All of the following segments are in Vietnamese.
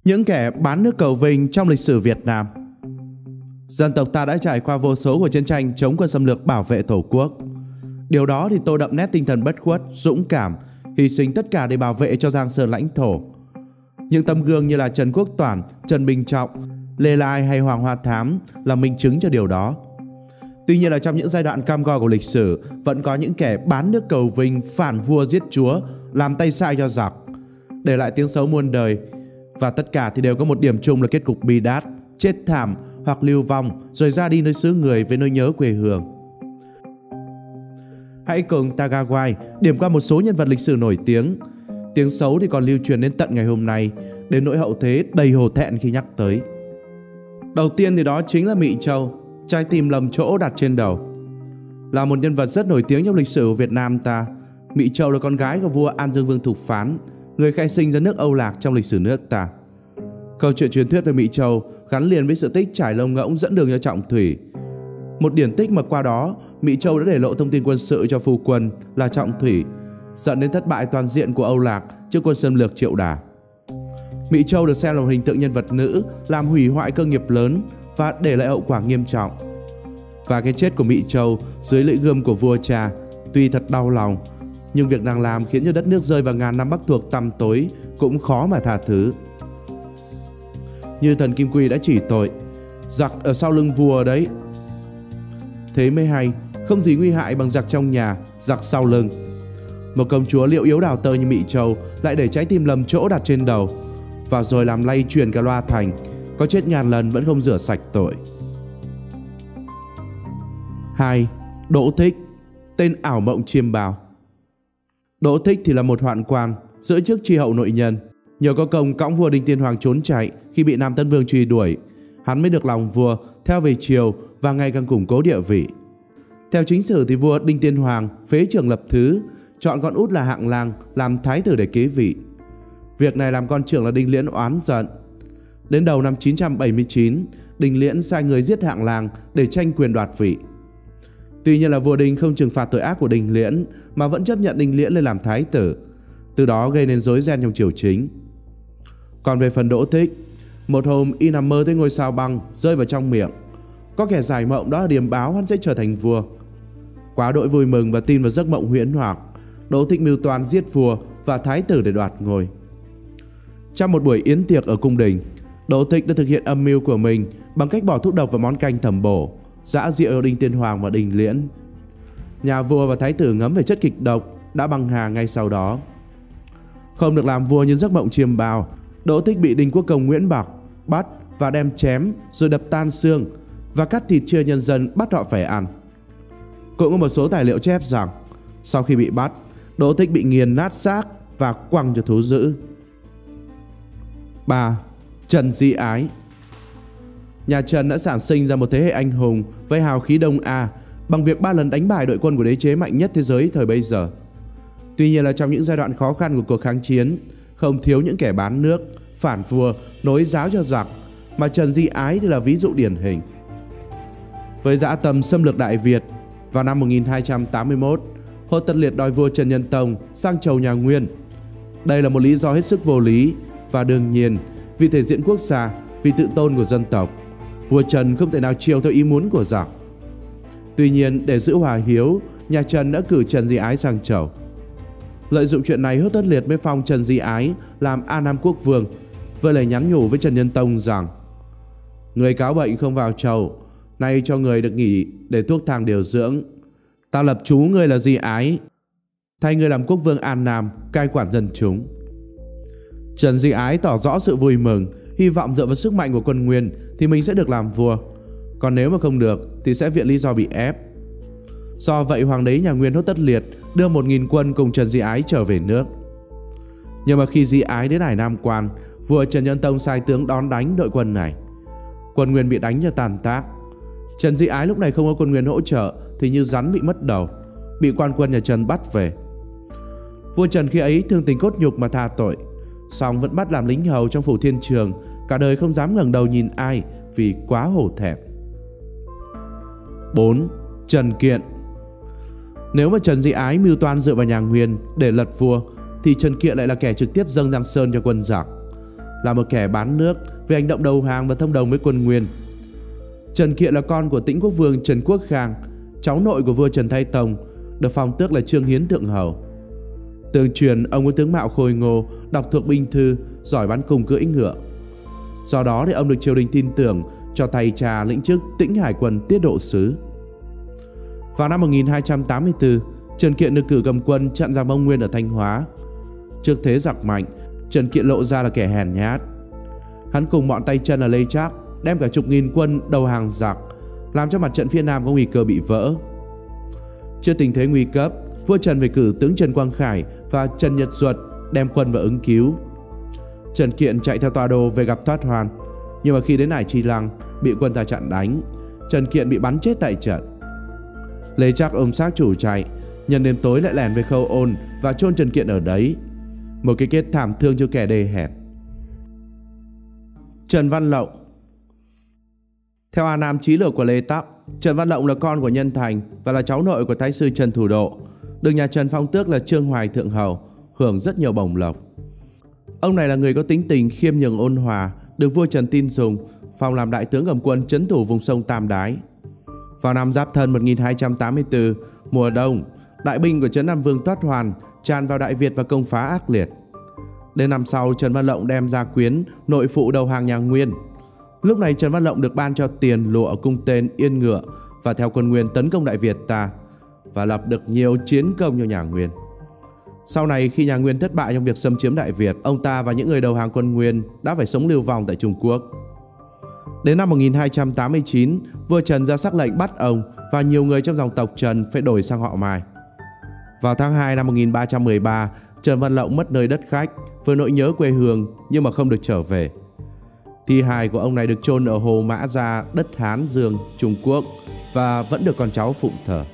Những kẻ bán nước cầu vinh trong lịch sử Việt Nam. Dân tộc ta đã trải qua vô số cuộc chiến tranh chống quân xâm lược bảo vệ Tổ quốc. Điều đó thì tô đậm nét tinh thần bất khuất, dũng cảm, hy sinh tất cả để bảo vệ cho giang sơn lãnh thổ. Những tấm gương như là Trần Quốc Toản, Trần Bình Trọng, Lê Lai hay Hoàng Hoa Thám là minh chứng cho điều đó. Tuy nhiên là trong những giai đoạn cam go của lịch sử, vẫn có những kẻ bán nước cầu vinh, phản vua giết chúa, làm tay sai cho giặc, để lại tiếng xấu muôn đời. Và tất cả thì đều có một điểm chung là kết cục bi đát, chết thảm hoặc lưu vong rồi ra đi nơi xứ người với nỗi nhớ quê hương. Hãy cùng Tagawai điểm qua một số nhân vật lịch sử nổi tiếng. Tiếng xấu thì còn lưu truyền đến tận ngày hôm nay, đến nỗi hậu thế đầy hổ thẹn khi nhắc tới. Đầu tiên thì đó chính là Mỹ Châu, trái tim lầm chỗ đặt trên đầu. Là một nhân vật rất nổi tiếng trong lịch sử của Việt Nam ta, Mỹ Châu là con gái của vua An Dương Vương Thục Phán, người khai sinh ra nước Âu Lạc trong lịch sử nước ta. Câu chuyện truyền thuyết về Mỹ Châu gắn liền với sự tích trải lông ngỗng dẫn đường cho Trọng Thủy, một điển tích mà qua đó Mỹ Châu đã để lộ thông tin quân sự cho phu quân là Trọng Thủy, dẫn đến thất bại toàn diện của Âu Lạc trước quân xâm lược Triệu Đà. Mỹ Châu được xem là một hình tượng nhân vật nữ làm hủy hoại cơ nghiệp lớn và để lại hậu quả nghiêm trọng. Và cái chết của Mỹ Châu dưới lưỡi gươm của vua cha tuy thật đau lòng, nhưng việc nàng làm khiến cho đất nước rơi vào ngàn năm Bắc thuộc tăm tối cũng khó mà tha thứ. Như thần Kim Quy đã chỉ tội, giặc ở sau lưng vua đấy. Thế mới hay, không gì nguy hại bằng giặc trong nhà, giặc sau lưng. Một công chúa liệu yếu đào tơ như Mỹ Châu lại để trái tim lầm chỗ đặt trên đầu, và rồi làm lay chuyển cả loa thành, có chết ngàn lần vẫn không rửa sạch tội. 2. Đỗ Thích, tên ảo mộng chiêm bào. Đỗ Thích thì là một hoạn quan, giữ chức tri hậu nội nhân. Nhờ có công cõng vua Đinh Tiên Hoàng trốn chạy khi bị Nam Tấn Vương truy đuổi, hắn mới được lòng vua theo về triều và ngày càng củng cố địa vị. Theo chính sử thì vua Đinh Tiên Hoàng phế Trường Lập Thứ, chọn con út là Hạng Lang làm thái tử để kế vị. Việc này làm con trưởng là Đinh Liễn oán giận. Đến đầu năm 979, Đinh Liễn sai người giết Hạng Lang để tranh quyền đoạt vị. Tuy nhiên là vua Đinh không trừng phạt tội ác của Đinh Liễn mà vẫn chấp nhận Đinh Liễn lên làm thái tử, từ đó gây nên rối ren trong triều chính. Còn về phần Đỗ Thích, một hôm y nằm mơ thấy ngôi sao băng rơi vào trong miệng. Có kẻ giải mộng đó là điềm báo hắn sẽ trở thành vua. Quá đỗi vui mừng và tin vào giấc mộng huyễn hoặc, Đỗ Thích mưu toan giết vua và thái tử để đoạt ngôi. Trong một buổi yến tiệc ở cung đình, Đỗ Thích đã thực hiện âm mưu của mình bằng cách bỏ thuốc độc vào món canh thẩm bổ, giã rượu Đinh Tiên Hoàng và Đinh Liễn. Nhà vua và thái tử ngấm về chất kịch độc đã băng hà ngay sau đó. Không được làm vua như giấc mộng chiêm bào, Đỗ Thích bị Đinh Quốc Công Nguyễn Bạc bắt và đem chém rồi đập tan xương và cắt thịt chia nhân dân bắt họ phải ăn. Cũng có một số tài liệu chép rằng sau khi bị bắt, Đỗ Thích bị nghiền nát xác và quăng cho thú dữ. 3. Trần Di Ái. Nhà Trần đã sản sinh ra một thế hệ anh hùng với hào khí Đông A bằng việc 3 lần đánh bại đội quân của đế chế mạnh nhất thế giới thời bấy giờ. Tuy nhiên là trong những giai đoạn khó khăn của cuộc kháng chiến, không thiếu những kẻ bán nước, phản vua, nối giáo cho giặc, mà Trần Di Ái thì là ví dụ điển hình. Với dã tâm xâm lược Đại Việt, vào năm 1281, Hồ Tất Liệt đòi vua Trần Nhân Tông sang chầu nhà Nguyên. Đây là một lý do hết sức vô lý, và đương nhiên vì thể diện quốc gia, vì tự tôn của dân tộc, vua Trần không thể nào chiều theo ý muốn của giặc. Tuy nhiên, để giữ hòa hiếu, nhà Trần đã cử Trần Di Ái sang chầu. Lợi dụng chuyện này, Hốt Tất Liệt mới phong Trần Di Ái làm A Nam Quốc Vương, với lời nhắn nhủ với Trần Nhân Tông rằng: người cáo bệnh không vào chầu, nay cho người được nghỉ để thuốc thang điều dưỡng. Ta lập chú người là Di Ái, thay người làm quốc vương An Nam, cai quản dân chúng. Trần Di Ái tỏ rõ sự vui mừng, hy vọng dựa vào sức mạnh của quân Nguyên thì mình sẽ được làm vua, còn nếu mà không được thì sẽ viện lý do bị ép. Do vậy hoàng đế nhà Nguyên Hốt Tất Liệt đưa 1000 quân cùng Trần Di Ái trở về nước. Nhưng mà khi Di Ái đến Hải Nam Quan, vua Trần Nhân Tông sai tướng đón đánh đội quân này. Quân Nguyên bị đánh cho tàn tác. Trần Di Ái lúc này không có quân Nguyên hỗ trợ thì như rắn bị mất đầu, bị quan quân nhà Trần bắt về. Vua Trần khi ấy thương tình cốt nhục mà tha tội, song vẫn bắt làm lính hầu trong phủ Thiên Trường, cả đời không dám ngẩng đầu nhìn ai vì quá hổ thẹn. 4. Trần Kiện. Nếu mà Trần Di Ái mưu toan dựa vào nhà Nguyên để lật vua, thì Trần Kiện lại là kẻ trực tiếp dâng Giang Sơn cho quân giặc. là một kẻ bán nước về hành động đầu hàng và thông đồng với quân Nguyên. Trần Kiện là con của Tĩnh Quốc Vương Trần Quốc Khang, cháu nội của vua Trần Thái Tông, được phong tước là Trương Hiến Thượng Hầu. Tương truyền ông có tướng mạo khôi ngô, đọc thuộc binh thư, giỏi bắn cung cưỡi ngựa. Do đó thì ông được triều đình tin tưởng cho thay trà lĩnh chức Tĩnh Hải quân tiết độ sứ. Vào năm 1284, Trần Kiện được cử cầm quân chặn giặc Mông Nguyên ở Thanh Hóa. Trước thế giặc mạnh, Trần Kiện lộ ra là kẻ hèn nhát. Hắn cùng bọn tay chân là Lê Trác đem cả chục nghìn quân đầu hàng giặc, làm cho mặt trận phía Nam có nguy cơ bị vỡ. Trước tình thế nguy cấp, vua Trần phải cử tướng Trần Quang Khải và Trần Nhật Duật đem quân vào ứng cứu. Trần Kiện chạy theo tọa độ về gặp Thoát Hoàn, nhưng mà khi đến Ải Chi Lăng bị quân ta chặn đánh, Trần Kiện bị bắn chết tại trận. Lê Trác ôm xác chủ chạy, nhân đêm tối lại lẻn về Khâu Ôn và chôn Trần Kiện ở đấy. Một cái kết thảm thương cho kẻ đê hèn. Trần Văn Lộng. Theo An Nam Chí Lược của Lê Tắc, Trần Văn Lộng là con của Nhân Thành và là cháu nội của Thái sư Trần Thủ Độ, được nhà Trần phong tước là Trương Hoài Thượng Hầu, hưởng rất nhiều bổng lộc. Ông này là người có tính tình khiêm nhường ôn hòa, được vua Trần tin dùng, phong làm đại tướng cầm quân trấn thủ vùng sông Tam Đái. Vào năm Giáp Thân 1284, mùa đông, đại binh của Trấn Nam Vương Thoát Hoàn tràn vào Đại Việt và công phá ác liệt. Đến năm sau, Trần Văn Lộng đem gia quyến nội phụ đầu hàng nhà Nguyên. Lúc này Trần Văn Lộng được ban cho tiền, lụa, cung tên, yên ngựa và theo quân Nguyên tấn công Đại Việt ta và lập được nhiều chiến công cho nhà Nguyên. Sau này khi nhà Nguyên thất bại trong việc xâm chiếm Đại Việt, ông ta và những người đầu hàng quân Nguyên đã phải sống lưu vong tại Trung Quốc. Đến năm 1289, vua Trần ra sắc lệnh bắt ông và nhiều người trong dòng tộc Trần phải đổi sang họ Mai. Vào tháng 2 năm 1313, Trần Văn Lộng mất nơi đất khách với nỗi nhớ quê hương nhưng mà không được trở về. Thi hài của ông này được chôn ở hồ Mã Gia, đất Hán Dương, Trung Quốc và vẫn được con cháu phụng thờ.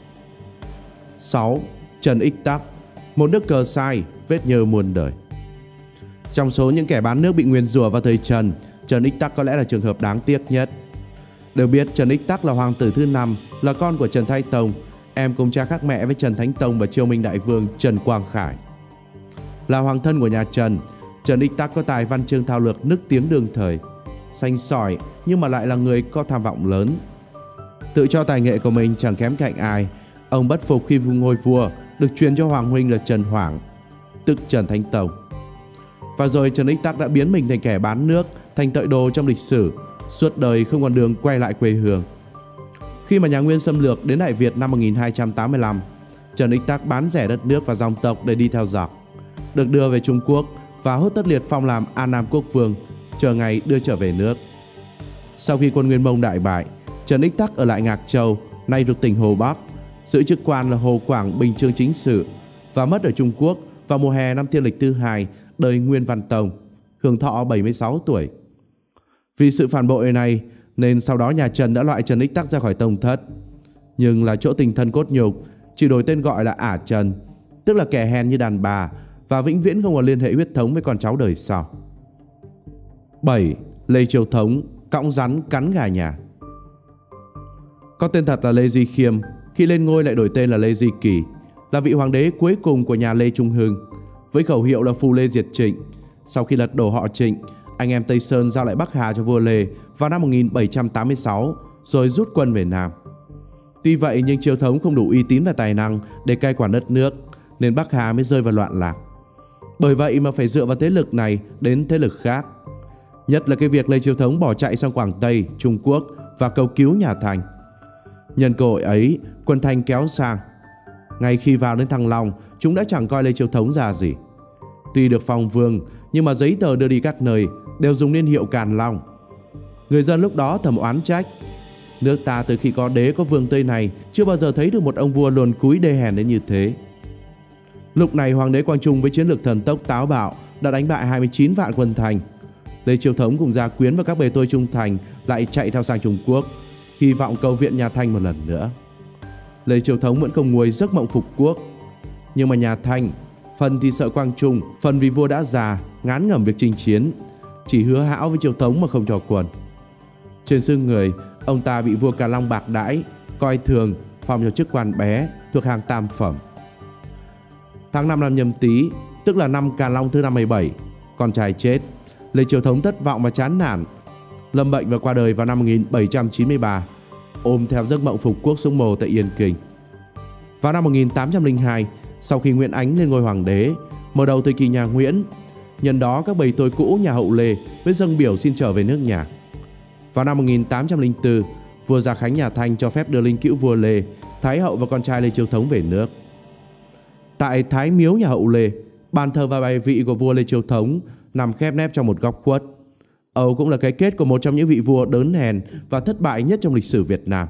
6. Trần Ích Tắc, một nước cờ sai, vết nhơ muôn đời. Trong số những kẻ bán nước bị nguyền rủa vào thời Trần, Trần Ích Tắc có lẽ là trường hợp đáng tiếc nhất. Được biết Trần Ích Tắc là hoàng tử thứ 5, là con của Trần Thái Tông, em cùng cha khác mẹ với Trần Thánh Tông và Chiêu Minh Đại Vương Trần Quang Khải. Là hoàng thân của nhà Trần, Trần Ích Tắc có tài văn chương thao lược nức tiếng đương thời, sành sỏi nhưng mà lại là người có tham vọng lớn. Tự cho tài nghệ của mình chẳng kém cạnh ai, ông bất phục khi ngôi vua được truyền cho hoàng huynh là Trần Hoảng, tức Trần Thánh Tông. Và rồi Trần Ích Tắc đã biến mình thành kẻ bán nước, thành tội đồ trong lịch sử, suốt đời không còn đường quay lại quê hương. Khi mà nhà Nguyên xâm lược đến Đại Việt năm 1285, Trần Ích Tắc bán rẻ đất nước và dòng tộc để đi theo giặc, được đưa về Trung Quốc và hốt tất liệt phong làm An Nam Quốc Vương, chờ ngày đưa trở về nước. Sau khi quân Nguyên Mông đại bại, Trần Ích Tắc ở lại Ngạc Châu, nay thuộc tỉnh Hồ Bắc, giữ chức quan là Hồ Quảng Bình Chương Chính Sự và mất ở Trung Quốc vào mùa hè năm Thiên Lịch thứ 2, đời Nguyên Văn Tông, hưởng thọ 76 tuổi. Vì sự phản bội này nên sau đó nhà Trần đã loại Trần Ích Tắc ra khỏi tông thất, nhưng là chỗ tình thân cốt nhục, chỉ đổi tên gọi là Ả Trần, tức là kẻ hèn như đàn bà và vĩnh viễn không còn liên hệ huyết thống với con cháu đời sau. 7. Lê Chiêu Thống, cõng rắn cắn gà nhà. Có tên thật là Lê Duy Khiêm, khi lên ngôi lại đổi tên là Lê Duy Kỳ, là vị hoàng đế cuối cùng của nhà Lê Trung Hưng, với khẩu hiệu là Phù Lê Diệt Trịnh. Sau khi lật đổ họ Trịnh, anh em Tây Sơn giao lại Bắc Hà cho vua Lê vào năm 1786, rồi rút quân về Nam. Tuy vậy nhưng Chiêu Thống không đủ uy tín và tài năng để cai quản đất nước, nên Bắc Hà mới rơi vào loạn lạc. Bởi vậy mà phải dựa vào thế lực này đến thế lực khác. Nhất là cái việc Lê Chiêu Thống bỏ chạy sang Quảng Tây, Trung Quốc và cầu cứu nhà Thanh. Nhân cơ hội ấy, quân Thanh kéo sang. Ngay khi vào đến Thăng Long, chúng đã chẳng coi Lê Chiêu Thống ra gì. Tuy được phong vương, nhưng mà giấy tờ đưa đi các nơi đều dùng niên hiệu Càn Long. Người dân lúc đó thầm oán trách: nước ta từ khi có đế có vương Tây này chưa bao giờ thấy được một ông vua luồn cúi đê hèn đến như thế. Lúc này hoàng đế Quang Trung với chiến lược thần tốc táo bạo đã đánh bại 29 vạn quân Thanh. Lê Chiêu Thống cùng gia quyến và các bề tôi trung thành lại chạy theo sang Trung Quốc, hy vọng cầu viện nhà Thanh một lần nữa. Lê Chiêu Thống vẫn không nguôi giấc mộng phục quốc. Nhưng mà nhà Thanh, phần thì sợ Quang Trung, phần vì vua đã già, ngán ngẩm việc chinh chiến, chỉ hứa hão với Chiêu Thống mà không cho quân. Trên xương người, ông ta bị vua Càn Long bạc đãi, coi thường, phong cho chức quan bé thuộc hàng tam phẩm. Tháng 5 năm Nhâm Tý, tức là năm Càn Long thứ 57, con trai chết, Lê Chiêu Thống thất vọng và chán nản, lâm bệnh và qua đời vào năm 1793, ôm theo giấc mộng phục quốc xuống mồ tại Yên Kinh. Vào năm 1802, sau khi Nguyễn Ánh lên ngôi hoàng đế, mở đầu thời kỳ nhà Nguyễn, nhân đó các bầy tôi cũ nhà hậu Lê mới dâng biểu xin trở về nước nhà. Vào năm 1804, vua Gia Khánh nhà Thanh cho phép đưa linh cữu vua Lê, Thái hậu và con trai Lê Chiêu Thống về nước. Tại Thái Miếu nhà hậu Lê, bàn thờ và bài vị của vua Lê Chiêu Thống nằm khép nép trong một góc khuất. Âu cũng là cái kết của một trong những vị vua đớn hèn và thất bại nhất trong lịch sử Việt Nam.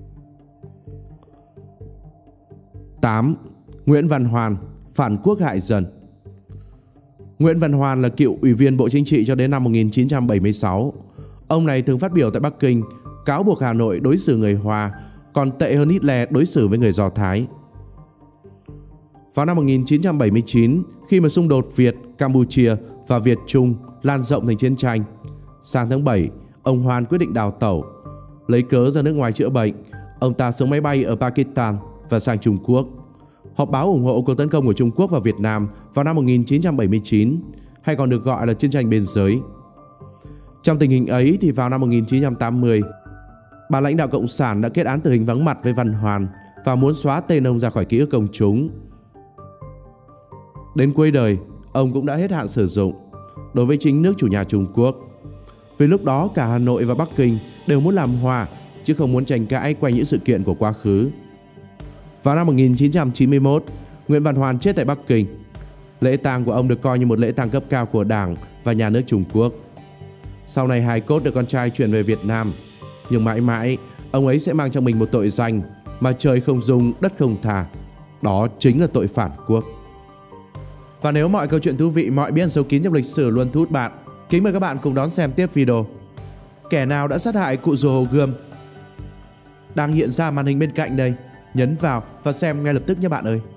8. Nguyễn Văn Hoàn, phản quốc hại dân. Nguyễn Văn Hoàn là cựu ủy viên Bộ Chính trị cho đến năm 1976. Ông này thường phát biểu tại Bắc Kinh, cáo buộc Hà Nội đối xử người Hoa còn tệ hơn Hitler đối xử với người Do Thái. Vào năm 1979, khi mà xung đột Việt, Campuchia và Việt Trung lan rộng thành chiến tranh, sang tháng 7, ông Hoàn quyết định đào tẩu. Lấy cớ ra nước ngoài chữa bệnh, ông ta xuống máy bay ở Pakistan và sang Trung Quốc. Họp báo ủng hộ cuộc tấn công của Trung Quốc vào Việt Nam vào năm 1979, hay còn được gọi là chiến tranh biên giới. Trong tình hình ấy thì vào năm 1980, ban lãnh đạo Cộng sản đã kết án tử hình vắng mặt với Văn Hoàn và muốn xóa tên ông ra khỏi ký ức công chúng. Đến cuối đời, ông cũng đã hết hạn sử dụng đối với chính nước chủ nhà Trung Quốc. Vì lúc đó cả Hà Nội và Bắc Kinh đều muốn làm hòa, chứ không muốn tranh cãi quanh những sự kiện của quá khứ. Vào năm 1991, Nguyễn Văn Hoàn chết tại Bắc Kinh. Lễ tang của ông được coi như một lễ tang cấp cao của Đảng và nhà nước Trung Quốc. Sau này hài cốt được con trai chuyển về Việt Nam, nhưng mãi mãi ông ấy sẽ mang trong mình một tội danh mà trời không dung, đất không tha. Đó chính là tội phản quốc. Và nếu mọi câu chuyện thú vị, mọi bí ẩn sâu kín trong lịch sử luôn thu hút bạn, kính mời các bạn cùng đón xem tiếp video. Kẻ nào đã sát hại cụ rùa Hồ Gươm đang hiện ra màn hình bên cạnh đây. Nhấn vào và xem ngay lập tức nhé bạn ơi.